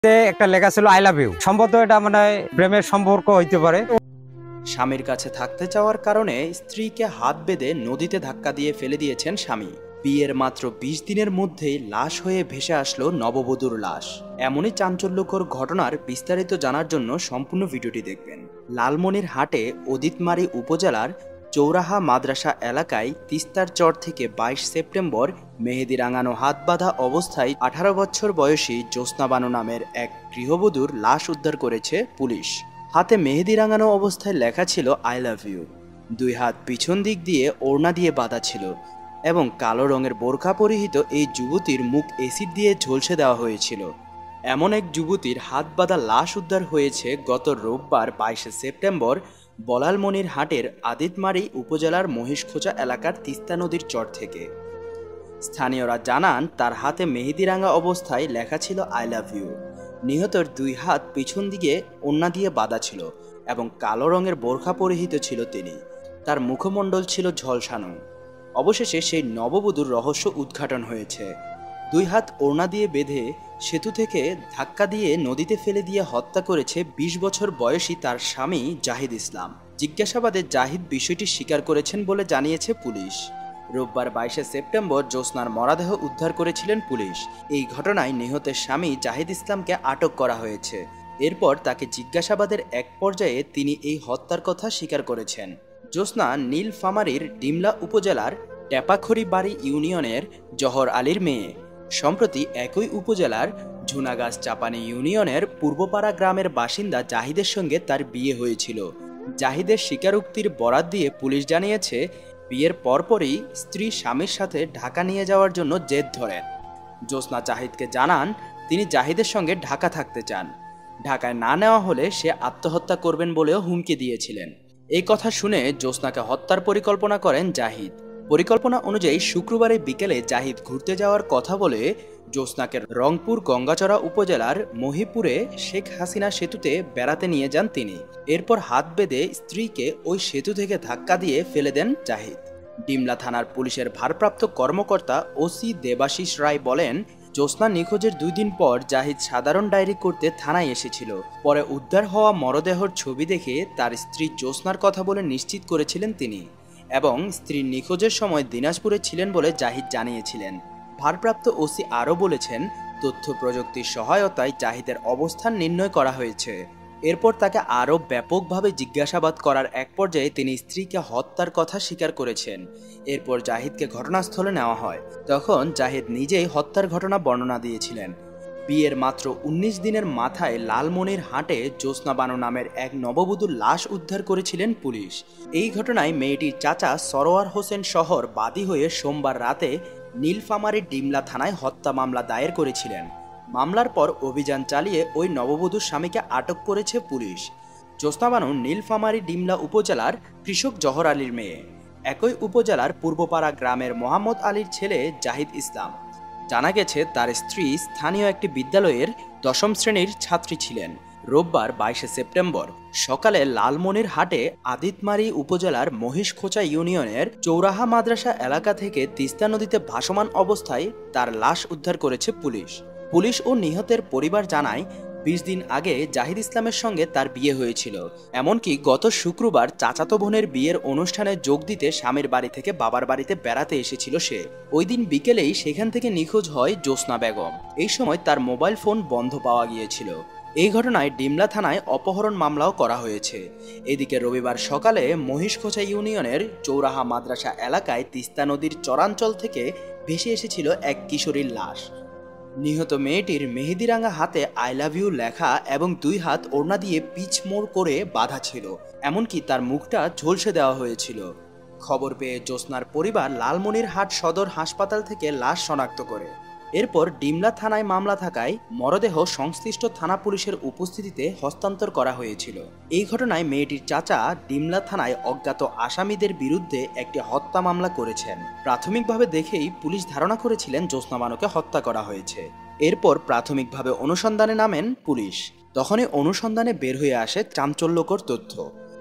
একটা লেখা ছিল আই লাভ ইউ। সম্ভবত এটা মানে প্রেমের সম্পর্ক হইতে পারে। স্বামীর কাছে থাকতে চাওয়ার কারণে স্ত্রীকে হাত বেঁধে নদীতে ধাক্কা দিয়ে ফেলে দিয়েছেন স্বামী। বিয়ের মাত্র ২০ দিনের মধ্যেই লাশ হয়ে ভেসে আসলো নববধূর লাশ। এমনই চাঞ্চল্যকর ঘটনার বিস্তারিত জানার জন্য সম্পূর্ণ ভিডিওটি দেখবেন। লালমনিরহাটে অদিতমারী উপজেলার চৌরাহা মাদ্রাসা এলাকায় তিস্তার চর থেকে ২২ সেপ্টেম্বর মেহেদি রাঙানো হাত বাঁধা অবস্থায় ১৮ বছর বয়সী জ্যোৎস্না বানু নামের এক গৃহবধূর লাশ উদ্ধার করেছে পুলিশ। হাতে মেহেদি রাঙানো অবস্থায় লেখা ছিল আই লাভ ইউ। দুই হাত পিছন দিক দিয়ে ওড়না দিয়ে বাঁধা ছিল এবং কালো রঙের বোরখা পরিহিত এই যুবতীর মুখ এসিড দিয়ে ঝলসে দেওয়া হয়েছিল। এমন এক যুবতীর হাত বাঁধা লাশ উদ্ধার হয়েছে গত রোববার ২২ সেপ্টেম্বর বলালমনিরহাটের আদিতমারী উপজেলার মহিষখোঁচা এলাকার তিস্তা নদীর চর থেকে। স্থানীয়রা জানান তার হাতে মেহেদিরাঙা অবস্থায় লেখা ছিল আই লাভ ইউ। নিহতর দুই হাত পিছন দিকে ওড়না দিয়ে বাঁধা ছিল এবং কালো রঙের বোরখা পরিহিত ছিল তিনি। তার মুখমণ্ডল ছিল ঝলসানো। অবশেষে সেই নববধূর রহস্য উদ্ঘাটন হয়েছে। দুই হাত ওড়না দিয়ে বেঁধে সেতু থেকে ধাক্কা দিয়ে নদীতে ফেলে দিয়ে হত্যা করেছে ২০ বছর বয়সী তার স্বামী জাহিদ ইসলাম। জিজ্ঞাসাবাদে জাহিদ বিষয়টি স্বীকার করেছেন বলে জানিয়েছে পুলিশ। রোববার ২২ সেপ্টেম্বর জ্যোৎস্নার মরদেহ উদ্ধার করেছিলেন পুলিশ। এই ঘটনায় নিহতের স্বামী জাহিদ ইসলামকে আটক করা হয়েছে। এরপর তাকে জিজ্ঞাসাবাদের এক পর্যায়ে তিনি এই হত্যার কথা স্বীকার করেছেন। জ্যোৎস্না নীলফামারীর ডিমলা উপজেলার টেপাখড়ি বাড়ি ইউনিয়নের জহর আলীর মেয়ে। সম্প্রতি একই উপজেলার ঝুনাগাছ চাপানি ইউনিয়নের পূর্বপাড়া গ্রামের বাসিন্দা জাহিদের সঙ্গে তার বিয়ে হয়েছিল। জাহিদের স্বীকারোক্তির বরাত দিয়ে পুলিশ জানিয়েছে, বিয়ের পরপরই স্ত্রী স্বামীর সাথে ঢাকা নিয়ে যাওয়ার জন্য জেদ ধরেন। জ্যোৎস্না জাহিদকে জানান তিনি জাহিদের সঙ্গে ঢাকা থাকতে চান। ঢাকায় না নেওয়া হলে সে আত্মহত্যা করবেন বলেও হুমকি দিয়েছিলেন। এই কথা শুনে জ্যোৎস্নাকে হত্যার পরিকল্পনা করেন জাহিদ। পরিকল্পনা অনুযায়ী শুক্রবারে বিকেলে জাহিদ ঘুরতে যাওয়ার কথা বলে জ্যোৎস্নাকে রংপুর গঙ্গাচড়া উপজেলার মহিপুরে শেখ হাসিনা সেতুতে বেড়াতে নিয়ে যান তিনি। এরপর হাত বেঁধে স্ত্রীকে ওই সেতু থেকে ধাক্কা দিয়ে ফেলে দেন জাহিদ। ডিমলা থানার পুলিশের ভারপ্রাপ্ত কর্মকর্তা ওসি দেবাশিস রায় বলেন, জ্যোৎস্না নিখোঁজের ২ দিন পর জাহিদ সাধারণ ডায়েরি করতে থানায় এসেছিল। পরে উদ্ধার হওয়া মরদেহর ছবি দেখে তার স্ত্রী জ্যোৎস্নার কথা বলে নিশ্চিত করেছিলেন তিনি এবং স্ত্রীর নিখোঁজের সময় দিনাজপুরে ছিলেন বলে জাহিদ জানিয়েছিলেন। ভারপ্রাপ্ত ওসি আরও বলেছেন, তথ্য প্রযুক্তির সহায়তায় জাহিদের অবস্থান নির্ণয় করা হয়েছে। এরপর তাকে আরও ব্যাপকভাবে জিজ্ঞাসাবাদ করার এক পর্যায়ে তিনি স্ত্রীকে হত্যার কথা স্বীকার করেছেন। এরপর জাহিদকে ঘটনাস্থলে নেওয়া হয়। তখন জাহিদ নিজেই হত্যার ঘটনা বর্ণনা দিয়েছিলেন। বিয়ের মাত্র ১৯ দিনের মাথায় লালমনিরহাটে জ্যোৎস্না বানু নামের এক নববধূর লাশ উদ্ধার করেছিলেন পুলিশ। এই ঘটনায় মেয়েটির চাচা সরোয়ার হোসেন শহর বাদী হয়ে সোমবার রাতে নীলফামারীর ডিমলা থানায় হত্যা মামলা দায়ের করেছিলেন। মামলার পর অভিযান চালিয়ে ওই নববধূর স্বামীকে আটক করেছে পুলিশ। জ্যোৎস্না বানু নীলফামারী ডিমলা উপজেলার কৃষক জহর আলীর মেয়ে। একই উপজেলার পূর্বপাড়া গ্রামের মোহাম্মদ আলীর ছেলে জাহিদ ইসলাম। জানা গেছে তার স্ত্রী স্থানীয় একটি বিদ্যালয়ের ১০ম শ্রেণীর ছাত্রী ছিলেন। রোববার ২২ সেপ্টেম্বর সকালে লালমনিরহাটে আদিতমারী উপজেলার মহিষখোঁচা ইউনিয়নের চৌরাহা মাদ্রাসা এলাকা থেকে তিস্তা নদীতে ভাসমান অবস্থায় তার লাশ উদ্ধার করেছে পুলিশ। পুলিশ ও নিহতের পরিবার জানায়, ২০ দিন আগে জাহিদ ইসলামের সঙ্গে তার বিয়ে হয়েছিল। এমনকি গত শুক্রবার চাচাতো বোনের বিয়ের অনুষ্ঠানে যোগ দিতে স্বামীর বাড়ি থেকে বাবার বাড়িতে বেড়াতে এসেছিল সে। ওই দিন বিকেলেই সেখান থেকে নিখোঁজ হয় জ্যোৎস্না বেগম। এই সময় তার মোবাইল ফোন বন্ধ পাওয়া গিয়েছিল। এই ঘটনায় ডিমলা থানায় অপহরণ মামলাও করা হয়েছে। এদিকে রবিবার সকালে মহিষখোঁচা ইউনিয়নের চৌরাহা মাদ্রাসা এলাকায় তিস্তা নদীর চরাঞ্চল থেকে ভেসে এসেছিল এক কিশোরীর লাশ। নিহত মেয়েটির মেহেদিরাঙা হাতে আই লাভ ইউ লেখা এবং ২ হাত ওড়না দিয়ে পিচমোড় করে বাঁধা ছিল। এমনকি তার মুখটা ঝলসে দেওয়া হয়েছিল। খবর পেয়ে জ্যোৎস্নার পরিবার লালমনিরহাট সদর হাসপাতাল থেকে লাশ শনাক্ত করে। এরপর ডিমলা থানায় মামলা থাকায় মরদেহ সংশ্লিষ্ট থানা পুলিশের উপস্থিতিতে হস্তান্তর করা হয়েছিল। এই ঘটনায় মেয়েটির চাচা ডিমলা থানায় অজ্ঞাত আসামিদের বিরুদ্ধে একটি হত্যা মামলা করেছেন। প্রাথমিকভাবে দেখেই পুলিশ ধারণা করেছিলেন জ্যোৎস্না বানুকে হত্যা করা হয়েছে। এরপর প্রাথমিকভাবে অনুসন্ধানে নামেন পুলিশ। তখনই অনুসন্ধানে বের হয়ে আসে চাঞ্চল্যকর তথ্য।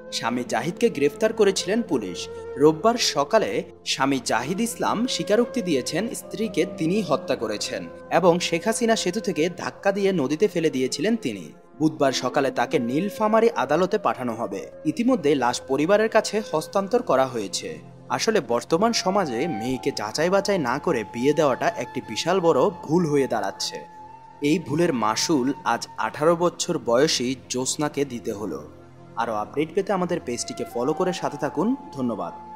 স্বামী জাহিদকে গ্রেফতার করেছিলেন পুলিশ। রোববার সকালে স্বামী জাহিদ ইসলাম স্বীকারোক্তি দিয়েছেন স্ত্রীকে তিনিই হত্যা করেছেন এবং শেখ হাসিনা সেতু থেকে ধাক্কা দিয়ে নদীতে ফেলে দিয়েছিলেন তিনি। বুধবার সকালে তাকে নীলফামারী আদালতে পাঠানো হবে। ইতিমধ্যে লাশ পরিবারের কাছে হস্তান্তর করা হয়েছে। আসলে বর্তমান সমাজে মেয়েকে যাচাই বাছাই না করে বিয়ে দেওয়াটা একটি বিশাল বড় ভুল হয়ে দাঁড়াচ্ছে। এই ভুলের মাসুল আজ 18 বছর বয়সী জ্যোৎস্নাকে দিতে হলো। আরও আপডেট পেতে আমাদের পেজটিকে ফলো করে সাথে থাকুন। ধন্যবাদ।